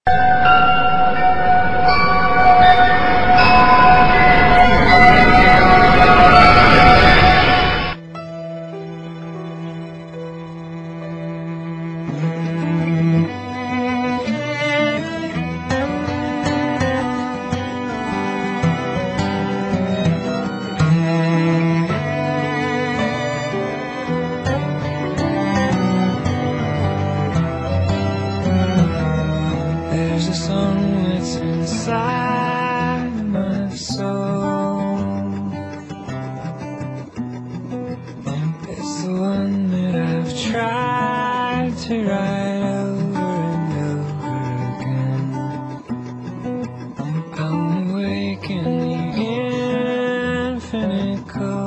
There's a song that's inside my soul. It's the one that I've tried to write over and over again. I'm awake in the infinite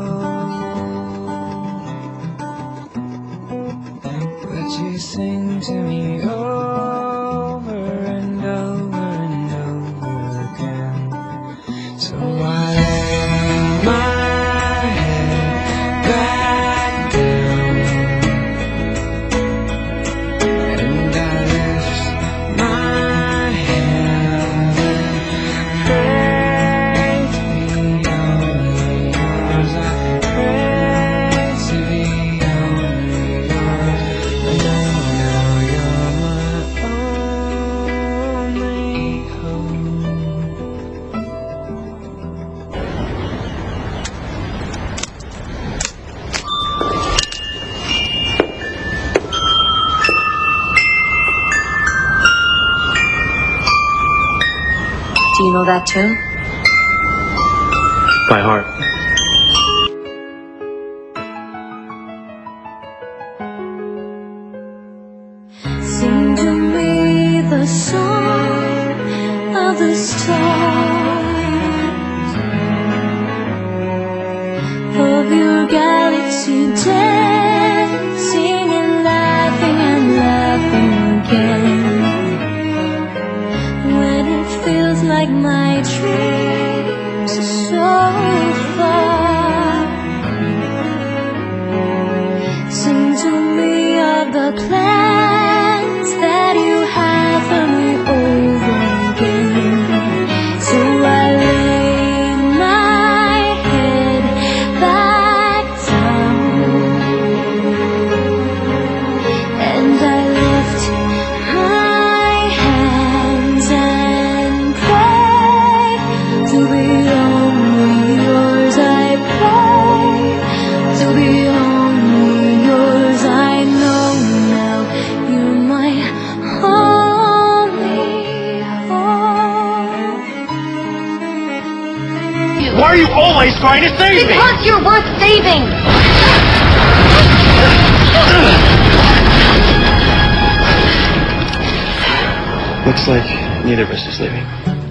cold, but you sing to me over and over and over again. So I lay my head back down and I lift my hand and pray to be only yours. I pray to be only yours. I know now you're my only hope. Do you know that tune? By heart. Sing to me the song of the stars, of your galaxy dancing and laughing again. When it feels like my dreams are so far, sing to me of the plans that you have for me over again. So I lay my head back down and I lift my hands and pray to be only yours. I pray to be only yours. I know now you're my only hope. Why are you always trying to save me? Because you're worth saving! Looks like neither of us is leaving.